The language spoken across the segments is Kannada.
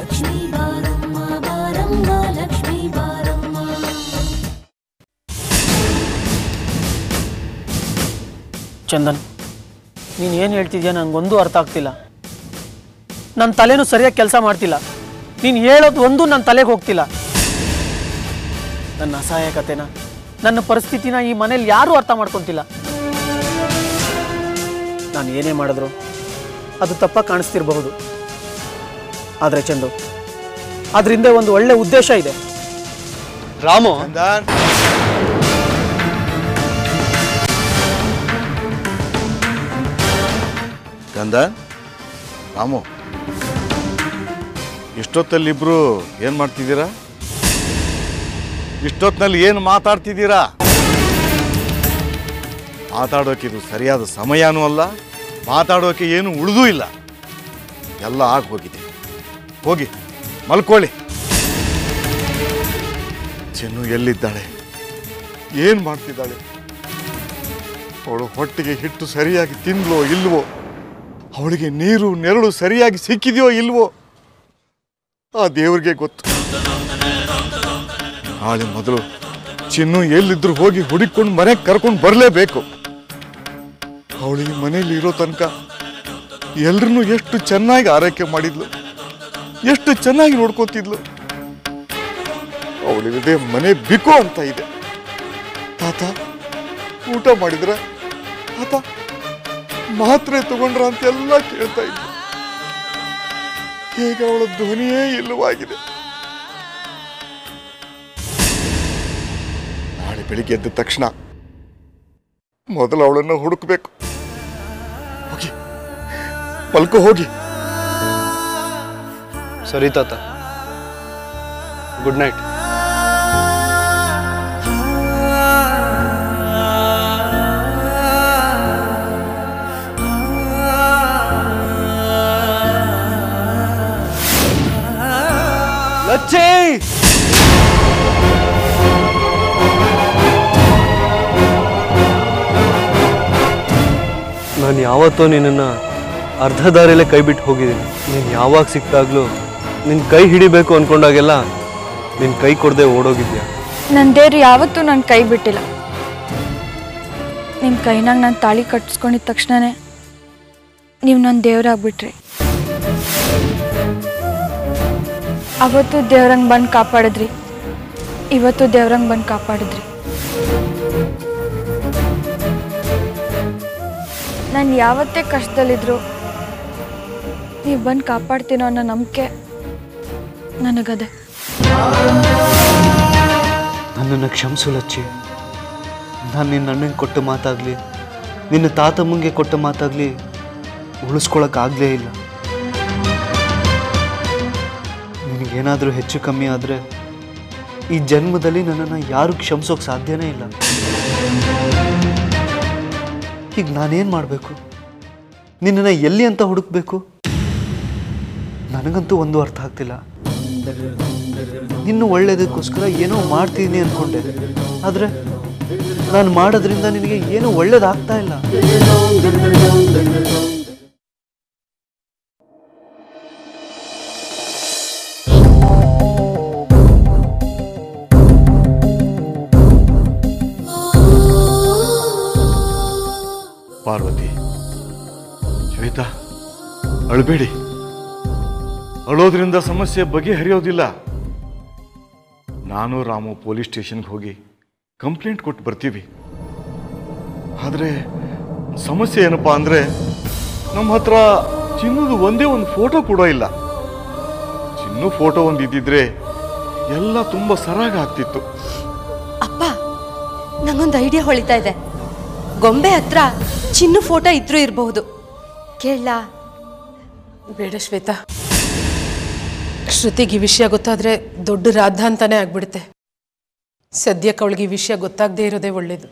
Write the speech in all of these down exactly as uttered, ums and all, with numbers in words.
ಲಕ್ಷ್ಮೀ ಬಾರಮ್ಮ ಬಾರಮ್ಮ ಲಕ್ಷ್ಮೀ ಬಾರಮ್ಮ. ಚಂದನ್, ನೀನು ಏನು ಹೇಳ್ತಿದ್ಯಾ ನನಗೊಂದು ಅರ್ಥ ಆಗ್ತಿಲ್ಲ. ನನ್ನ ತಲೆನೂ ಸರಿಯಾಗಿ ಕೆಲಸ ಮಾಡ್ತಿಲ್ಲ. ನೀನು ಹೇಳೋದು ಒಂದು ನನ್ನ ತಲೆಗೆ ಹೋಗ್ತಿಲ್ಲ. ನನ್ನ ಅಸಹಾಯಕತೆನ, ನನ್ನ ಪರಿಸ್ಥಿತಿನ ಈ ಮನೇಲಿ ಯಾರೂ ಅರ್ಥ ಮಾಡ್ಕೊತಿಲ್ಲ. ನಾನು ಏನೇ ಮಾಡಿದ್ರು ಅದು ತಪ್ಪಾಗಿ ಕಾಣಿಸ್ತಿರಬಹುದು. ಆದರೆ ಚಂದು, ಅದರಿಂದ ಒಂದು ಒಳ್ಳೆ ಉದ್ದೇಶ ಇದೆ. ರಾಮು, ಕಂದನ್, ರಾಮು, ಇಷ್ಟೊತ್ತಲ್ಲಿಬ್ರು ಏನು ಮಾಡ್ತಿದ್ದೀರಾ? ಇಷ್ಟೊತ್ತಿನಲ್ಲಿ ಏನು ಮಾತಾಡ್ತಿದ್ದೀರಾ? ಮಾತಾಡೋಕೆ ಇದು ಸರಿಯಾದ ಸಮಯನೂ ಅಲ್ಲ, ಮಾತಾಡೋಕೆ ಏನು ಉಳಿದೂ ಇಲ್ಲ. ಎಲ್ಲ ಆಗಿ ಹೋಗಿದೆ. ಹೋಗಿ ಮಲ್ಕೊಳ್ಳಿ. ಚೆನ್ನು ಎಲ್ಲಿದ್ದಾಳೆ? ಏನು ಮಾಡ್ತಿದ್ದಾಳೆ? ಅವಳು ಹೊಟ್ಟೆಗೆ ಹಿಟ್ಟು ಸರಿಯಾಗಿ ತಿನ್ಲೋ ಇಲ್ವೋ? ಅವಳಿಗೆ ನೀರು ನೆರಳು ಸರಿಯಾಗಿ ಸಿಕ್ಕಿದೆಯೋ ಇಲ್ವೋ? ಆ ದೇವ್ರಿಗೆ ಗೊತ್ತು. ನಾಳೆ ಮೊದಲು ಚಿನ್ನು ಎಲ್ಲಿದ್ರು ಹೋಗಿ ಹುಡುಕೊಂಡು ಮನೆಗೆ ಕರ್ಕೊಂಡು ಬರಲೇಬೇಕು. ಅವಳಿಗೆ ಮನೇಲಿ ಇರೋ ತನಕ ಎಲ್ರನ್ನೂ ಎಷ್ಟು ಚೆನ್ನಾಗಿ ಆರೈಕೆ ಮಾಡಿದ್ಲು, ಎಷ್ಟು ಚೆನ್ನಾಗಿ ನೋಡ್ಕೋತಿದ್ಲು. ಅವಳಿಲ್ಲದೆ ಮನೆ ಬಿಕೋ ಅಂತ ಇದೆ. ತಾತ ಊಟ ಮಾಡಿದ್ರ, ತಾತ ಮಾತ್ರೆ ತಗೊಂಡ್ರ ಅಂತೆಲ್ಲ ಕೇಳ್ತಾ ಇದ್ಲು. ಈಗ ಅವಳ ಧ್ವನಿಯೇ ಇಲ್ಲವಾಗಿದೆ. ನಾಳೆ ಬೆಳಿಗ್ಗೆ ಎದ್ದ ತಕ್ಷಣ ಮೊದಲು ಅವಳನ್ನು ಹುಡುಕ್ಬೇಕು. ಹೋಗಿ ಮಲ್ಕೋ, ಹೋಗಿ. ಸರಿ ತಾತ, ಗುಡ್ ನೈಟ್. ಲಚ್ಚಿ, ನಾನು ಯಾವತ್ತೋ ನಿನ್ನನ್ನು ಅರ್ಧ ದಾರಿಯಲ್ಲೇ ಕೈ ಬಿಟ್ಟು ಹೋಗಿದ್ದೀನಿ. ನೀನು ಯಾವಾಗ ಸಿಕ್ಕಾಗ್ಲೂ ನಿನ್ನ ಕೈ ಹಿಡಿಬೇಕು ಅಂದ್ಕೊಂಡಾಗೆಲ್ಲ ನಿನ್ನ ಕೈ ಕೊಡದೆ ಓಡೋಗಿದ್ಯಾ. ನನ್ನ ದೇವ್ರು ಯಾವತ್ತೂ ನನ್ನ ಕೈ ಬಿಟ್ಟಿಲ್ಲ. ನಿಮ್ಮ ಕೈನಾಗ ನಾನು ತಾಳಿ ಕಟ್ಟಿಸ್ಕೊಂಡಿದ್ದ ತಕ್ಷಣನೇ ನೀವು ನನ್ನ ದೇವ್ರಾಗ್ಬಿಟ್ರಿ. ಅವತ್ತು ದೇವ್ರಂಗೆ ಬಂದು ಕಾಪಾಡಿದ್ರಿ, ಇವತ್ತು ದೇವ್ರಂಗೆ ಬಂದು ಕಾಪಾಡಿದ್ರಿ. ನಾನು ಯಾವತ್ತೇ ಕಷ್ಟದಲ್ಲಿದ್ರು ನೀವು ಬಂದು ಕಾಪಾಡ್ತೀನೋ ಅನ್ನೋ ನಂಬಿಕೆ ನನಗದೆ. ನನ್ನನ್ನು ಕ್ಷಮಿಸು ಲಚ್ಚಿ. ನಾನು ನಿನ್ನ ಅಣ್ಣಂಗೆ ಕೊಟ್ಟ ಮಾತಾಗಲಿ, ನಿನ್ನ ತಾತಮ್ಮಂಗೆ ಕೊಟ್ಟ ಮಾತಾಗಲಿ ಉಳಿಸ್ಕೊಳಕ್ಕಾಗಲೇ ಇಲ್ಲ. ನಿನಗೇನಾದರೂ ಹೆಚ್ಚು ಕಮ್ಮಿ ಆದರೆ ಈ ಜನ್ಮದಲ್ಲಿ ನನ್ನನ್ನು ಯಾರೂ ಕ್ಷಮಿಸೋಕೆ ಸಾಧ್ಯನೇ ಇಲ್ಲ. ಈಗ ನಾನೇನು ಮಾಡಬೇಕು? ನಿನ್ನನ್ನು ಎಲ್ಲಿ ಅಂತ ಹುಡುಕಬೇಕು? ನನಗಂತೂ ಒಂದು ಅರ್ಥ ಆಗ್ತಿಲ್ಲ. ನಿನ್ನ ಒಳ್ಳೇದಕ್ಕೋಸ್ಕರ ಏನೋ ಮಾಡ್ತೀನಿ ಅಂದ್ಕೊಂಡೆ, ಆದರೆ ನಾನು ಮಾಡೋದ್ರಿಂದ ನಿನಗೆ ಏನೂ ಒಳ್ಳೇದಾಗ್ತಾ ಇಲ್ಲ. ಪಾರ್ವತಿ, ಶ್ವೇತಾ, ಅಳಬೇಡಿ. ಅಳೋದ್ರಿಂದ ಸಮಸ್ಯೆ ಬಗೆಹರಿಯೋದಿಲ್ಲ. ನಾನು ರಾಮು ಪೊಲೀಸ್ ಸ್ಟೇಷನ್ಗೆ ಹೋಗಿ ಕಂಪ್ಲೇಂಟ್ ಕೊಟ್ಟು ಬರ್ತೀವಿ. ಆದರೆ ಸಮಸ್ಯೆ ಏನಪ್ಪಾ ಅಂದರೆ ನಮ್ಮ ಹತ್ರ ಚಿನ್ನದು ಒಂದೇ ಒಂದು ಫೋಟೋ ಕೂಡ ಇಲ್ಲ. ಚಿನ್ನು ಫೋಟೋ ಒಂದು ಇದ್ದಿದ್ರೆ ಎಲ್ಲ ತುಂಬ ಸರಾಗ ಆಗ್ತಿತ್ತು. ಅಪ್ಪ, ನಂಗೊಂದು ಐಡಿಯಾ ಹೊಳಿತಾ ಇದೆ. ಗೊಂಬೆ ಹತ್ರ ಚಿನ್ನು ಫೋಟೋ ಇದ್ರೂ ಇರಬಹುದು. ಕೇಳ? ಬೇಡ ಶ್ವೇತಾ, ಶ್ರುತಿಗೆ ಈ ವಿಷಯ ಗೊತ್ತಾದರೆ ದೊಡ್ಡ ರಾಧ ಅಂತಾನೆ ಆಗ್ಬಿಡುತ್ತೆ. ಸದ್ಯಕ್ಕೆ ಅವಳಿಗೆ ಈ ವಿಷಯ ಗೊತ್ತಾಗದೇ ಇರೋದೇ ಒಳ್ಳೇದು.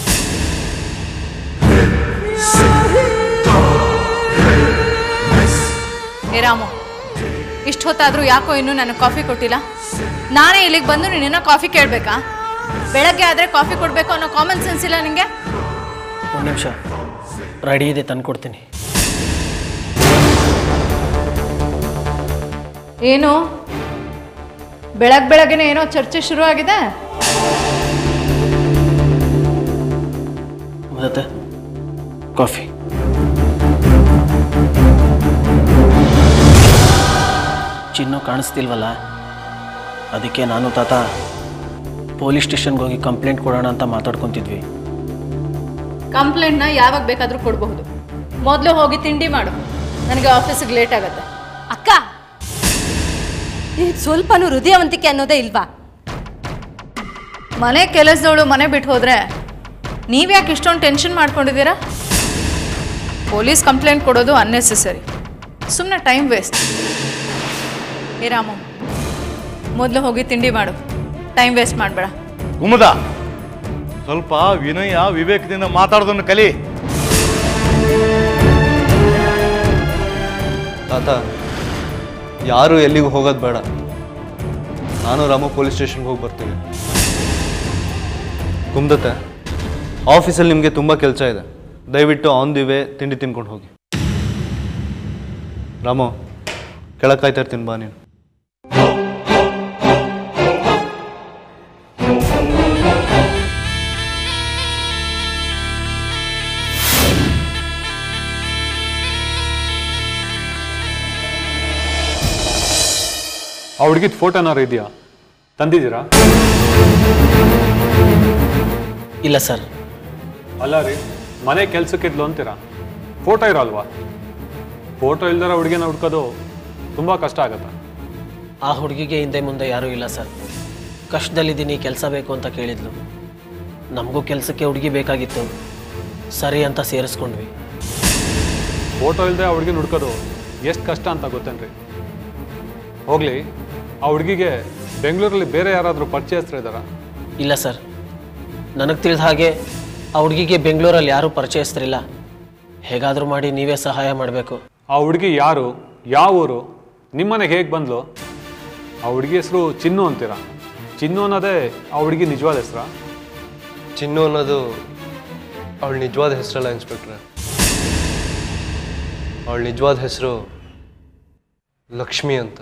ಏ ರಾಮು, ಇಷ್ಟು ಹೊತ್ತಾದರೂ ಯಾಕೋ ಇನ್ನೂ ನನಗೆ ಕಾಫಿ ಕೊಟ್ಟಿಲ್ಲ? ನಾನೇ ಇಲ್ಲಿಗೆ ಬಂದು ನಿನ್ನ ಕಾಫಿ ಕೇಳಬೇಕಾ? ಬೆಳಗ್ಗೆ ಆದರೆ ಕಾಫಿ ಕೊಡಬೇಕು ಅನ್ನೋ ಕಾಮನ್ ಸೆನ್ಸ್ ಇಲ್ಲ ನಿಮಗೆ? ಒಂದು ನಿಮಿಷ, ರೆಡಿ ಇದೆ, ತಂದು ಕೊಡ್ತೀನಿ. ಏನು ಬೆಳಗ್ಗೆ ಬೆಳಗ್ಗೆನೇ ಏನೋ ಚರ್ಚೆ ಶುರು ಆಗಿದೆ? ಮತ್ತೆ ಕಾಫಿ. ಚಿನ್ನು ಕಾಣಿಸ್ತಿಲ್ವಲ್ಲ, ಅದಕ್ಕೆ ನಾನು ತಾತ ಪೊಲೀಸ್ ಸ್ಟೇಷನ್ಗೆ ಹೋಗಿ ಕಂಪ್ಲೇಂಟ್ ಕೊಡೋಣ ಅಂತ ಮಾತಾಡ್ಕೊತಿದ್ವಿ. ಕಂಪ್ಲೇಂಟ್ನ ಯಾವಾಗ ಬೇಕಾದರೂ ಕೊಡಬಹುದು. ಮೊದಲು ಹೋಗಿ ತಿಂಡಿ ಮಾಡು, ನನಗೆ ಆಫೀಸಿಗೆ ಲೇಟ್ ಆಗುತ್ತೆ. ಅಕ್ಕ, ಸ್ವಲ್ಪನೂ ಹೃದಯವಂತಿಕೆ ಅನ್ನೋದೇ ಇಲ್ವಾ? ಮನೆ ಕೆಲಸದವಳು ಮನೆ ಬಿಟ್ಟು ಹೋದ್ರೆ ನೀವ್ಯಾಕೆ ಇಷ್ಟೊಂದು ಟೆನ್ಷನ್ ಮಾಡ್ಕೊಂಡಿದ್ದೀರಾ? ಪೊಲೀಸ್ ಕಂಪ್ಲೇಂಟ್ ಕೊಡೋದು ಅನ್ನೆಸೆಸರಿ, ಸುಮ್ಮನೆ ಟೈಮ್ ವೇಸ್ಟ್. ಏ ರಾಮು, ಮೊದಲು ಹೋಗಿ ತಿಂಡಿ ಮಾಡು, ಟೈಮ್ ವೇಸ್ಟ್ ಮಾಡಬೇಡ. ಕುಮುದ, ಸ್ವಲ್ಪ ವಿನಯ ವಿವೇಕದಿಂದ ಮಾತಾಡೋದನ್ನು ಕಲಿ. ತಾತ, ಯಾರು ಎಲ್ಲಿಗೂ ಹೋಗೋದು ಬೇಡ. ನಾನು ರಾಮು ಪೊಲೀಸ್ ಸ್ಟೇಷನ್ಗೆ ಹೋಗಿ ಬರ್ತೀನಿ. ಕುಮ್ದತ್ತೆ, ಆಫೀಸಲ್ಲಿ ನಿಮಗೆ ತುಂಬ ಕೆಲಸ ಇದೆ. ದಯವಿಟ್ಟು ಆನ್ ದಿ ವೇ ತಿಂಡಿ ತಿನ್ಕೊಂಡು ಹೋಗಿ. ರಾಮು, ಕೆಳಗೆ ಕಾಯ್ತಾ ಇರ್ತೀನಿ, ಬಾ ನೀನು. ಆ ಹುಡುಗಿದ ಫೋಟೋ ಏನಾರು ಇದೆಯಾ? ತಂದಿದ್ದೀರಾ? ಇಲ್ಲ ಸರ್. ಅಲ್ಲ ರೀ, ಮನೆ ಕೆಲ್ಸಕ್ಕಿದ್ಲು ಅಂತೀರಾ, ಫೋಟೋ ಇರಲ್ವಾ? ಫೋಟೋ ಇಲ್ದಾರ ಹುಡುಗಿನ ಹುಡ್ಕೋದು ತುಂಬ ಕಷ್ಟ ಆಗತ್ತೆ. ಆ ಹುಡುಗಿಗೆ ಹಿಂದೆ ಮುಂದೆ ಯಾರೂ ಇಲ್ಲ ಸರ್. ಕಷ್ಟದಲ್ಲಿದ್ದೀನಿ, ಕೆಲಸ ಬೇಕು ಅಂತ ಕೇಳಿದ್ಲು. ನಮಗೂ ಕೆಲಸಕ್ಕೆ ಹುಡುಗಿ ಬೇಕಾಗಿತ್ತು, ಸರಿ ಅಂತ ಸೇರಿಸ್ಕೊಂಡ್ವಿ. ಫೋಟೋ ಇಲ್ಲದೆ ಆ ಹುಡುಗಿನ ಹುಡ್ಕೋದು ಎಷ್ಟು ಕಷ್ಟ ಅಂತ ಗೊತ್ತೇನ್ರಿ? ಹೋಗಲಿ, ಆ ಹುಡುಗಿಗೆ ಬೆಂಗಳೂರಲ್ಲಿ ಬೇರೆ ಯಾರಾದರೂ ಪರಿಚಯಸ್ಥರು ಇದ್ದಾರಾ? ಇಲ್ಲ ಸರ್, ನನಗೆ ತಿಳಿದ ಹಾಗೆ ಆ ಹುಡುಗಿಗೆ ಬೆಂಗಳೂರಲ್ಲಿ ಯಾರೂ ಪರಿಚಯಸ್ಥರಿಲ್ಲ. ಹೇಗಾದರೂ ಮಾಡಿ ನೀವೇ ಸಹಾಯ ಮಾಡಬೇಕು. ಆ ಹುಡುಗಿ ಯಾರು, ಯಾವ ಊರು, ನಿಮ್ಮನೆಗೆ ಹೇಗೆ ಬಂದ್ಲು? ಆ ಹುಡುಗಿ ಹೆಸರು ಚಿನ್ನು ಅಂತೀರಾ? ಚಿನ್ನು ಅನ್ನೋದೇ ಆ ಹುಡುಗಿ ನಿಜವಾದ ಹೆಸರಾ? ಚಿನ್ನು ಅನ್ನೋದು ಅವಳ ನಿಜವಾದ ಹೆಸರಲ್ಲ ಇನ್ಸ್ಪೆಕ್ಟ್ರೆ. ಅವಳ ನಿಜವಾದ ಹೆಸರು ಲಕ್ಷ್ಮಿ ಅಂತ.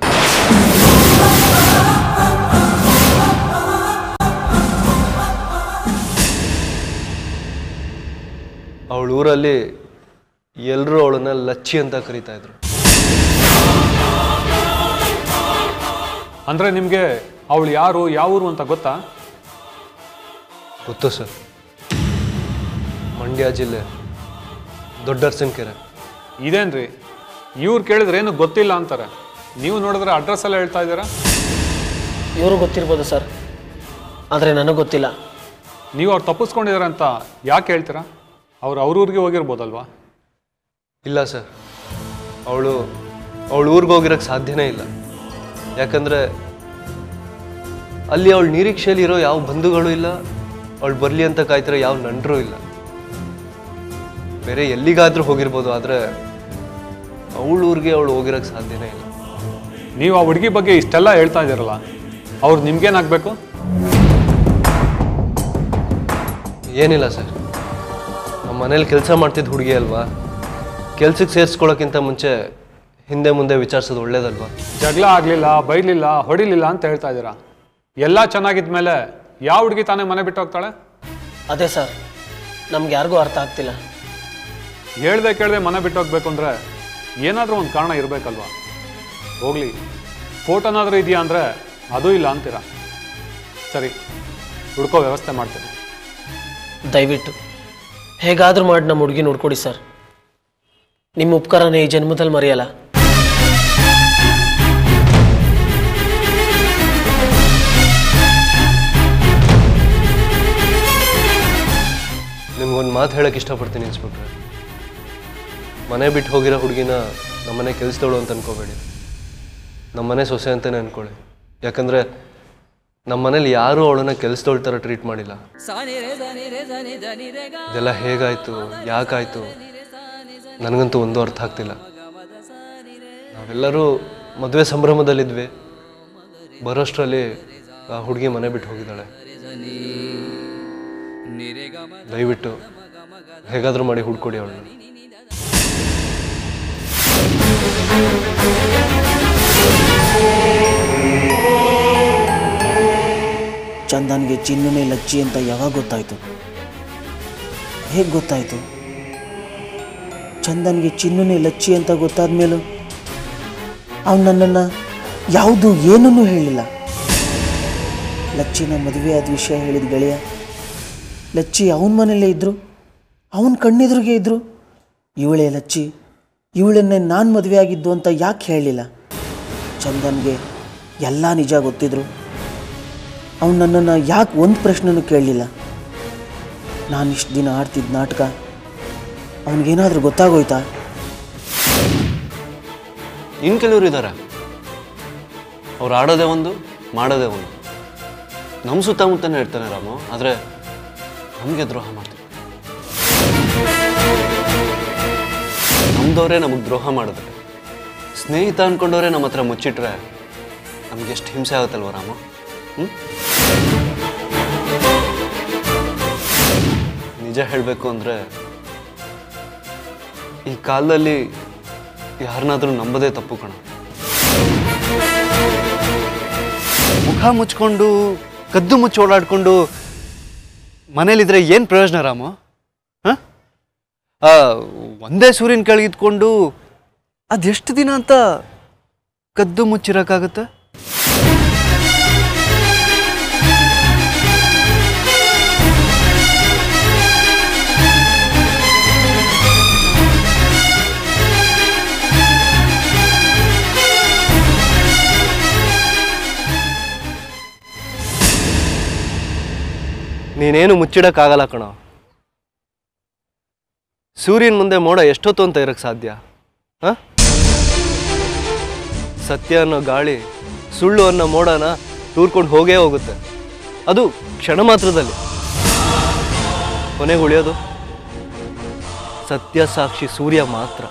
ಅವಳ ಊರಲ್ಲಿ ಎಲ್ಲರೂ ಅವಳನ್ನ ಲಚ್ಚಿ ಅಂತ ಕರೀತಾ ಇದ್ರು. ಅಂದರೆ ನಿಮಗೆ ಅವಳು ಯಾರು, ಯಾವ ಊರು ಅಂತ ಗೊತ್ತಾ? ಗೊತ್ತು ಸರ್. ಮಂಡ್ಯ ಜಿಲ್ಲೆ ದೊಡ್ಡರ್ಸನ್ಕೆರೆ. ಇದೇನ್ರಿ, ಇವ್ರು ಕೇಳಿದ್ರೆ ಏನು ಗೊತ್ತಿಲ್ಲ ಅಂತಾರೆ, ನೀವು ನೋಡಿದ್ರೆ ಅಡ್ರೆಸ್ ಎಲ್ಲ ಹೇಳ್ತಾ ಇದ್ದೀರಾ? ಇವರು ಗೊತ್ತಿರ್ಬೋದು ಸರ್, ಆದರೆ ನನಗೆ ಗೊತ್ತಿಲ್ಲ. ನೀವು ಅವ್ರು ತಪ್ಪಿಸ್ಕೊಂಡಿದ್ದಾರೆ ಅಂತ ಯಾಕೆ ಹೇಳ್ತೀರಾ? ಅವ್ರು ಅವ್ರೂರಿಗೆ ಹೋಗಿರ್ಬೋದಲ್ವಾ? ಇಲ್ಲ ಸರ್, ಅವಳು ಅವಳು ಊರಿಗೆ ಹೋಗಿರೋಕ್ಕೆ ಸಾಧ್ಯನೇ ಇಲ್ಲ. ಯಾಕಂದರೆ ಅಲ್ಲಿ ಅವಳ ನಿರೀಕ್ಷೆಯಲ್ಲಿ ಇರೋ ಯಾವ ಬಂಧುಗಳು ಇಲ್ಲ, ಅವಳು ಬರಲಿ ಅಂತ ಕಾಯ್ತಿರೋ ಯಾವ ನಂಟರೂ ಇಲ್ಲ. ಬೇರೆ ಎಲ್ಲಿಗಾದರೂ ಹೋಗಿರ್ಬೋದು, ಆದರೆ ಅವಳ ಊರಿಗೆ ಅವಳು ಹೋಗಿರೋಕ್ಕೆ ಸಾಧ್ಯನೇ ಇಲ್ಲ. ನೀವು ಆ ಹುಡುಗಿ ಬಗ್ಗೆ ಇಷ್ಟೆಲ್ಲ ಹೇಳ್ತಾ ಇದ್ದೀರಲ್ಲ, ಅವ್ರು ನಿಮ್ಗೇನಾಗಬೇಕು? ಏನಿಲ್ಲ ಸರ್, ನಮ್ಮ ಮನೇಲಿ ಕೆಲಸ ಮಾಡ್ತಿದ್ದ ಹುಡುಗಿ ಅಲ್ವಾ, ಕೆಲ್ಸಕ್ಕೆ ಸೇರಿಸ್ಕೊಳ್ಳೋಕ್ಕಿಂತ ಮುಂಚೆ ಹಿಂದೆ ಮುಂದೆ ವಿಚಾರಿಸೋದು ಒಳ್ಳೇದಲ್ವಾ? ಜಗಳ ಆಗಲಿಲ್ಲ, ಬೈಲಿಲ್ಲ, ಹೊಡಿಲಿಲ್ಲ ಅಂತ ಹೇಳ್ತಾ ಇದ್ದೀರಾ. ಎಲ್ಲ ಚೆನ್ನಾಗಿದ್ದ ಮೇಲೆ ಯಾವ ಹುಡುಗಿ ತಾನೇ ಮನೆ ಬಿಟ್ಟು ಹೋಗ್ತಾಳೆ? ಅದೇ ಸರ್, ನಮ್ಗೆ ಯಾರಿಗೂ ಅರ್ಥ ಆಗ್ತಿಲ್ಲ. ಹೇಳ್ದೆ ಕೇಳದೆ ಮನೆ ಬಿಟ್ಟು ಹೋಗ್ಬೇಕು ಅಂದರೆ ಏನಾದರೂ ಒಂದು ಕಾರಣ ಇರಬೇಕಲ್ವಾ? ಹೋಗಲಿ, ಫೋಟೋನಾದರೂ ಇದೆಯಾ ಅಂದರೆ ಅದೂ ಇಲ್ಲ ಅಂತೀರಾ. ಸರಿ, ಹುಡ್ಕೋ ವ್ಯವಸ್ಥೆ ಮಾಡ್ತೀನಿ. ದಯವಿಟ್ಟು ಹೇಗಾದರೂ ಮಾಡಿ ನಮ್ಮ ಹುಡುಗಿನ ಹುಡ್ಕೊಡಿ ಸರ್. ನಿಮ್ಮ ಉಪಕಾರನೇ ಈ ಜನ್ಮದಲ್ಲಿ ಮರೆಯಲ್ಲ. ನಿಮ್ಗೊಂದು ಮಾತು ಹೇಳಕ್ಕೆ ಇಷ್ಟಪಡ್ತೀನಿ ಇನ್ಸ್ಪೆಕ್ಟ್ರೆ. ಮನೆ ಬಿಟ್ಟು ಹೋಗಿರೋ ಹುಡುಗಿನ ನಮ್ಮನೆ ಕೆಲಸದವಳು ಅಂತ ಅನ್ಕೋಬೇಡಿ, ನಮ್ಮನೆ ಸೊಸೆ ಅಂತಲೇ ಅನ್ಕೊಳ್ಳಿ. ಯಾಕಂದರೆ ನಮ್ಮ ಮನೇಲಿ ಯಾರೂ ಅವಳನ್ನ ಕೆಲಸದವಳ ಥರ ಟ್ರೀಟ್ ಮಾಡಿಲ್ಲ. ಇದೆಲ್ಲ ಹೇಗಾಯಿತು, ಯಾಕಾಯಿತು ನನಗಂತೂ ಒಂದು ಅರ್ಥ ಆಗ್ತಿಲ್ಲ. ನಾವೆಲ್ಲರೂ ಮದುವೆ ಸಂಭ್ರಮದಲ್ಲಿದ್ವಿ, ಬರೋಷ್ಟರಲ್ಲಿ ಆ ಹುಡುಗಿ ಮನೆ ಬಿಟ್ಟು ಹೋಗಿದ್ದಾಳೆ. ದಯವಿಟ್ಟು ಹೇಗಾದರೂ ಮಾಡಿ ಹುಡ್ಕೊಡಿ ಅವಳನ್ನ. Thank you. ಚಂದನ್ಗೆ ಚಿನ್ನುನೇ ಲಚ್ಚಿ ಅಂತ ಯಾವಾಗ ಗೊತ್ತಾಯಿತು? ಹೇಗೆ ಗೊತ್ತಾಯಿತು? ಚಂದನ್ಗೆ ಚಿನ್ನುನೇ ಲಚ್ಚಿ ಅಂತ ಗೊತ್ತಾದ ಮೇಲೂ ಅವನು ನನ್ನನ್ನು ಯಾವುದು ಏನನ್ನೂ ಹೇಳಿಲ್ಲ. ಲಚ್ಚಿನ ಮದುವೆ ಆದ ವಿಷಯ ಹೇಳಿದ ಗೆಳೆಯ ಲಚ್ಚಿ ಅವನ ಮನೆಯಲ್ಲೇ ಇದ್ದರು, ಅವನ ಕಣ್ಣೆದುರಿಗೆ ಇದ್ದರು. ಇವಳೇ ಲಚ್ಚಿ, ಇವಳನ್ನೇ ನಾನು ಮದುವೆ ಆಗಿದ್ದು ಅಂತ ಯಾಕೆ ಹೇಳಲಿಲ್ಲ? ಚಂದನ್ಗೆ ಎಲ್ಲ ನಿಜ ಗೊತ್ತಿದ್ರು, ಅವನು ನನ್ನನ್ನು ಯಾಕೆ ಒಂದು ಪ್ರಶ್ನೆನೂ ಕೇಳಲಿಲ್ಲ? ನಾನು ಇಷ್ಟು ದಿನ ಆಡ್ತಿದ್ದ ನಾಟಕ ಅವನಿಗೇನಾದರೂ ಗೊತ್ತಾಗೋಯ್ತಾ? ಇನ್ನು ಕೆಲವರು ಇದ್ದಾರೆ, ಅವ್ರು ಆಡೋದೇ ಒಂದು ಮಾಡೋದೇ ಒಂದು. ನಮ್ಮ ಸುತ್ತಮುತ್ತನೇ ಇರ್ತಾನೆ ರಾಮು, ಆದರೆ ನಮಗೆ ದ್ರೋಹ ಮಾಡ್ತಾರೆ. ನಮ್ದವರೇ ನಮಗೆ ದ್ರೋಹ ಮಾಡಿದ್ರೆ, ಸ್ನೇಹಿತ ಅಂದ್ಕೊಂಡವರೇ ನಮ್ಮ ಹತ್ರ ಮುಚ್ಚಿಟ್ರೆ ನಮ್ಗೆ ಎಷ್ಟು ಹಿಂಸೆ ಆಗುತ್ತಲ್ವ ರಾಮು? ಹ್ಞೂ ನಿಜ ಹೇಳಬೇಕು ಅಂದರೆ ಈ ಕಾಲದಲ್ಲಿ ಯಾರನ್ನಾದ್ರೂ ನಂಬದೇ ತಪ್ಪು ಕಣ. ಮುಖ ಮುಚ್ಕೊಂಡು ಕದ್ದು ಮುಚ್ಚಿ ಓಡಾಡ್ಕೊಂಡು ಮನೇಲಿದ್ರೆ ಏನು ಪ್ರಯೋಜನ ರಾಮು? ಹಾಂ, ಒಂದೇ ಸೂರ್ಯನ ಕೆಳಗಿದ್ಕೊಂಡು ಅದೆಷ್ಟು ದಿನ ಅಂತ ಕದ್ದು ಮುಚ್ಚಿರೋಕ್ಕಾಗತ್ತೆ? ನೀನೇನು ಮುಚ್ಚಿಡಕ್ಕಾಗಲ್ಲ ಕಣೋ. ಸೂರ್ಯನ ಮುಂದೆ ಮೋಡ ಎಷ್ಟೊತ್ತು ಅಂತ ಇರಕ್ಕೆ ಸಾಧ್ಯ? ಹಾಂ, ಸತ್ಯ ಅನ್ನೋ ಗಾಳಿ ಸುಳ್ಳು ಅನ್ನೋ ಮೋಡನ ತೂರ್ಕೊಂಡು ಹೋಗೇ ಹೋಗುತ್ತೆ. ಅದು ಕ್ಷಣ ಮಾತ್ರದಲ್ಲಿ. ಕೊನೆಗೆ ಉಳಿಯೋದು ಸತ್ಯ ಸಾಕ್ಷಿ ಸೂರ್ಯ ಮಾತ್ರ.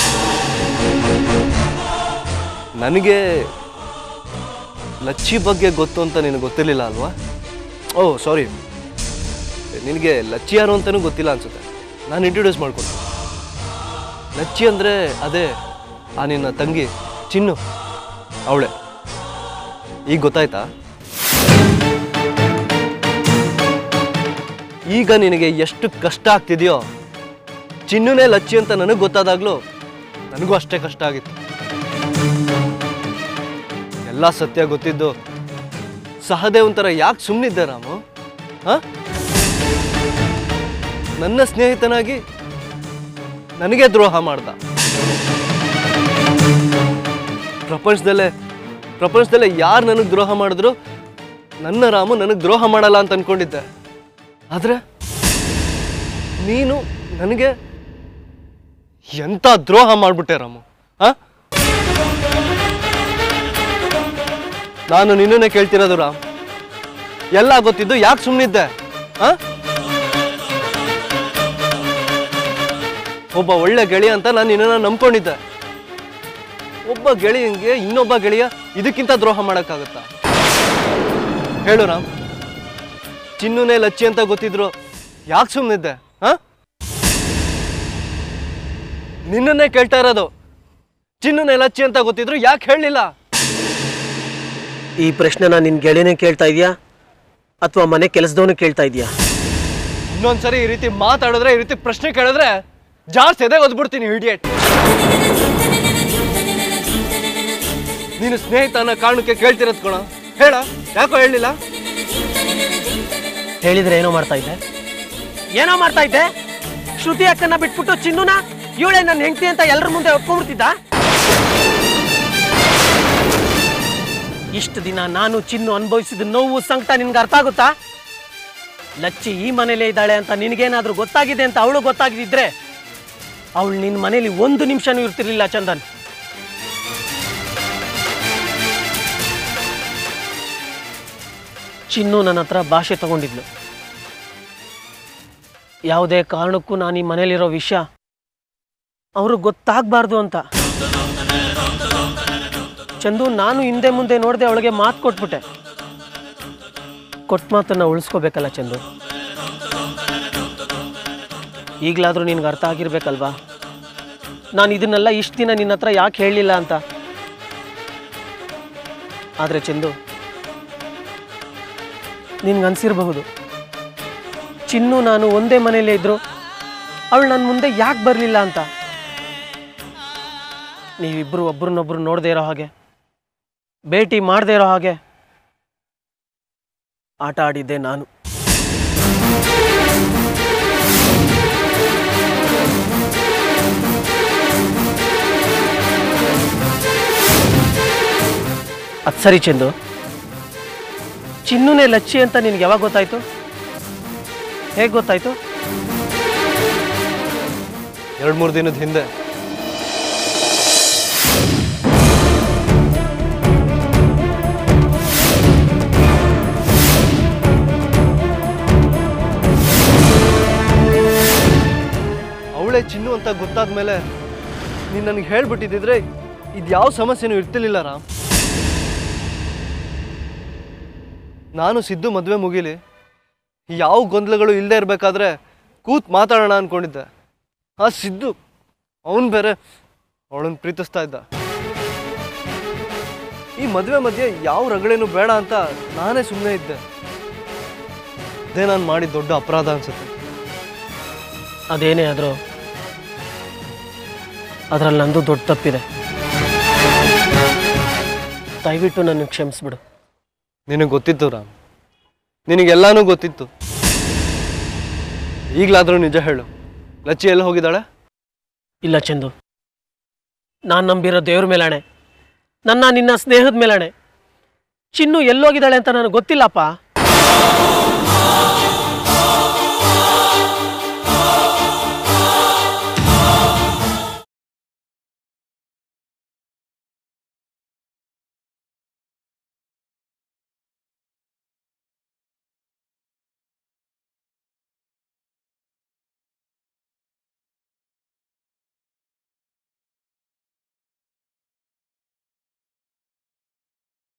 ನನಗೆ ಲಚ್ಚಿ ಬಗ್ಗೆ ಗೊತ್ತು ಅಂತ ನಿನಗೆ ಗೊತ್ತಿರಲಿಲ್ಲ ಅಲ್ವಾ? ಓ ಸಾರಿ, ನಿನಗೆ ಲಚ್ಚಿ ಯಾರು ಅಂತಲೂ ಗೊತ್ತಿಲ್ಲ ಅನ್ಸುತ್ತೆ. ನಾನು ಇಂಟ್ರೊಡ್ಯೂಸ್ ಮಾಡ್ಕೊಡ್ತೀನಿ. ಲಚ್ಚಿ ಅಂದರೆ ಅದೇ ಆ ನಿನ್ನ ತಂಗಿ ಚಿನ್ನು, ಅವಳೆ. ಈಗ ಗೊತ್ತಾಯ್ತಾ? ಈಗ ನಿನಗೆ ಎಷ್ಟು ಕಷ್ಟ ಆಗ್ತಿದೆಯೋ, ಚಿನ್ನುನೇ ಲಚ್ಚಿ ಅಂತ ನನಗೆ ಗೊತ್ತಾದಾಗಲೂ ನನಗೂ ಅಷ್ಟೇ ಕಷ್ಟ ಆಗಿತ್ತು. ಎಲ್ಲ ಸತ್ಯ ಗೊತ್ತಿದ್ದು ಸಹದೇವನ್ ಥರ ಯಾಕೆ ಸುಮ್ಮನಿದ್ದೆ ರಾಮು? ಹಾಂ, ನನ್ನ ಸ್ನೇಹಿತನಾಗಿ ನನಗೆ ದ್ರೋಹ ಮಾಡ್ದ. ಪ್ರಪಂಚದಲ್ಲೇ ಪ್ರಪಂಚದಲ್ಲೇ ಯಾರು ನನಗೆ ದ್ರೋಹ ಮಾಡಿದ್ರು ನನ್ನ ರಾಮು ನನಗೆ ದ್ರೋಹ ಮಾಡಲ್ಲ ಅಂತ ಅನ್ಕೊಂಡಿದ್ದೆ. ಆದರೆ ನೀನು ನನಗೆ ಎಂಥ ದ್ರೋಹ ಮಾಡಿಬಿಟ್ಟೆ ರಾಮು. ಹಾಂ, ನಾನು ನಿನ್ನನ್ನೇ ಕೇಳ್ತಿರೋದು ರಾಮ್, ಎಲ್ಲ ಗೊತ್ತಿದ್ದು ಯಾಕೆ ಸುಮ್ಮನಿದ್ದೆ? ಹಾಂ, ಒಬ್ಬ ಒಳ್ಳೆ ಗೆಳೆಯ ಅಂತ ನಾನು ನಿನ್ನನ್ನು ನಂಬ್ಕೊಂಡಿದ್ದೆ. ಒಬ್ಬ ಗೆಳೆಯಂಗೆ ಇನ್ನೊಬ್ಬ ಗೆಳೆಯ ಇದಕ್ಕಿಂತ ದ್ರೋಹ ಮಾಡೋಕ್ಕಾಗತ್ತಾ? ಹೇಳು ರಾಮ್, ಚಿನ್ನುನೇ ಲಚ್ಚಿ ಅಂತ ಗೊತ್ತಿದ್ರು ಯಾಕೆ ಸುಮ್ಮನಿದ್ದೆ? ಹಾಂ, ನಿನ್ನನ್ನೇ ಕೇಳ್ತಾ ಇರೋದು, ಚಿನ್ನುನೇ ಲಚ್ಚಿ ಅಂತ ಗೊತ್ತಿದ್ರು ಯಾಕೆ ಹೇಳಲಿಲ್ಲ? ಈ ಪ್ರಶ್ನೆನ ನಿನ್ನ ಗೆಳೆಯನೇ ಕೇಳ್ತಾ ಇದೆಯಾ ಅಥವಾ ಮನೆ ಕೆಲಸದವನು ಕೇಳ್ತಾ ಇದೆಯಾ? ಇನ್ನೊಂದ್ಸರಿ ಈ ರೀತಿ ಮಾತಾಡಿದ್ರೆ, ಈ ರೀತಿ ಪ್ರಶ್ನೆ ಕೇಳಿದ್ರೆ ಜಾಸ್ತಿ ಎದೆ ಓದ್ಬಿಡ್ತೀನಿ ಇಡಿಯಟ್. ನೀನು ಸ್ನೇಹಿತನ ಕಾರಣಕ್ಕೆ ಕೇಳ್ತಿರೋದು ಕಣ. ಹೇಳ, ಯಾಕೋ ಹೇಳಲಿಲ್ಲ? ಹೇಳಿದ್ರೆ ಏನೋ ಮಾಡ್ತಾ ಇದ್ದೆ, ಏನೋ ಮಾಡ್ತಾ ಇದ್ದೆ. ಶ್ರುತಿ ಅಕ್ಕನ ಬಿಟ್ಬಿಟ್ಟು ಚಿನ್ನುನ ಇವಳೇ ನನ್ನ ಹೆಂಡತಿ ಅಂತ ಎಲ್ಲರ ಮುಂದೆ ಒಪ್ಕೊಂಡ್ಬಿಡ್ತಿದ್ದ. ಇಷ್ಟು ದಿನ ನಾನು ಚಿನ್ನು ಅನುಭವಿಸಿದ ನೋವು ಸಂಕಟ ನಿನ್ಗೆ ಅರ್ಥ ಆಗುತ್ತಾ? ಲಚ್ಚಿ ಈ ಮನೇಲೇ ಇದ್ದಾಳೆ ಅಂತ ನಿನಗೇನಾದ್ರೂ ಗೊತ್ತಾಗಿದೆ ಅಂತ ಅವಳು ಗೊತ್ತಾಗಿದ್ದಿದ್ರೆ ಅವಳು ನಿನ್ನ ಮನೇಲಿ ಒಂದು ನಿಮಿಷನೂ ಇರ್ತಿರ್ಲಿಲ್ಲ ಚಂದನ್. ಚಿನ್ನು ನನ್ನ ಹತ್ರ ಭಾಷೆ ತಗೊಂಡಿದ್ಲು. ಯಾವುದೇ ಕಾರಣಕ್ಕೂ ನಾನು ಈ ಮನೇಲಿರೋ ವಿಷಯ ಅವ್ರಿಗೆ ಗೊತ್ತಾಗಬಾರ್ದು ಅಂತ. ಚಂದು, ನಾನು ಹಿಂದೆ ಮುಂದೆ ನೋಡದೆ ಅವಳಿಗೆ ಮಾತು ಕೊಟ್ಬಿಟ್ಟೆ. ಕೊಟ್ಟ ಮಾತನ್ನು ಉಳಿಸ್ಕೋಬೇಕಲ್ಲ ಚಂದು. ಈಗಲಾದರೂ ನಿನ್ಗೆ ಅರ್ಥ ಆಗಿರ್ಬೇಕಲ್ವಾ ನಾನು ಇದನ್ನೆಲ್ಲ ಇಷ್ಟು ದಿನ ನಿನ್ನ ಹತ್ರ ಯಾಕೆ ಹೇಳಲಿಲ್ಲ ಅಂತ. ಆದರೆ ಚಂದು, ನಿನ್ಗನ್ಸಿರಬಹುದು ಚಿನ್ನು ನಾನು ಒಂದೇ ಮನೆಯಲ್ಲೇ ಇದ್ರು ಅವಳು ನನ್ನ ಮುಂದೆ ಯಾಕೆ ಬರಲಿಲ್ಲ ಅಂತ. ನೀವಿಬ್ಬರು ಒಬ್ರನ್ನೊಬ್ರು ನೋಡದೇ ಇರೋ ಹಾಗೆ, ಭೇಟಿ ಮಾಡದೇ ಇರೋ ಹಾಗೆ ಆಟ ಆಡಿದ್ದೆ ನಾನು. ಅದು ಸರಿ ಚಂದು, ಚಿನ್ನುನೇ ಲಚ್ಚಿ ಅಂತ ನಿನ್ಗೆ ಯಾವಾಗ ಗೊತ್ತಾಯ್ತು? ಹೇಗೆ ಗೊತ್ತಾಯ್ತು? ಎರಡು ಮೂರು ದಿನದ ಹಿಂದೆ. ಅವಳೇ ಚಿನ್ನು ಅಂತ ಗೊತ್ತಾದ ಮೇಲೆ ನೀನು ನನಗೆ ಹೇಳ್ಬಿಟ್ಟಿದ್ದಿದ್ರೆ ಇದು ಯಾವ ಸಮಸ್ಯೆನೂ ಇರ್ತಿರ್ಲಿಲ್ಲ ರಾಮ್. ನಾನು ಸಿದ್ದು ಮದುವೆ ಮುಗಿಲಿ ಯಾವ ಗೊಂದಲಗಳು ಇಲ್ಲದೆ ಇರಬೇಕಾದ್ರೆ ಕೂತ್ ಮಾತಾಡೋಣ ಅಂದ್ಕೊಂಡಿದ್ದೆ. ಆ ಸಿದ್ದು ಅವನು ಬೇರೆ ಅವಳನ್ನು ಪ್ರೀತಿಸ್ತಾ ಇದ್ದ. ಈ ಮದುವೆ ಮಧ್ಯೆ ಯಾವ ರಗಳೇನು ಬೇಡ ಅಂತ ನಾನೇ ಸುಮ್ಮನೆ ಇದ್ದೆ. ಅದೇ ನಾನು ಮಾಡಿದ ದೊಡ್ಡ ಅಪರಾಧ ಅನ್ಸುತ್ತೆ. ಅದೇನೇ ಆದರೂ ಅದರಲ್ಲಿ ನಂದು ದೊಡ್ಡ ತಪ್ಪಿದೆ. ದಯವಿಟ್ಟು ನನ್ನ ಕ್ಷಮಿಸ್ಬಿಡು. ನಿನಗೆ ಗೊತ್ತಿತ್ತು ರಾಮ್, ನಿನಗೆಲ್ಲಾನು ಗೊತ್ತಿತ್ತು. ಈಗಲಾದರೂ ನಿಜ ಹೇಳು, ಲಚ್ಚಿ ಎಲ್ಲ ಹೋಗಿದ್ದಾಳೆ? ಇಲ್ಲ ಚಂದು, ನಾನು ನಂಬಿರೋ ದೇವ್ರ ಮೇಲಾಣೆ, ನನ್ನ ನಿನ್ನ ಸ್ನೇಹದ ಮೇಲಾಣೆ, ಚಿನ್ನು ಎಲ್ಲೋಗಿದ್ದಾಳೆ ಅಂತ ನನಗೆ ಗೊತ್ತಿಲ್ಲಪ್ಪ.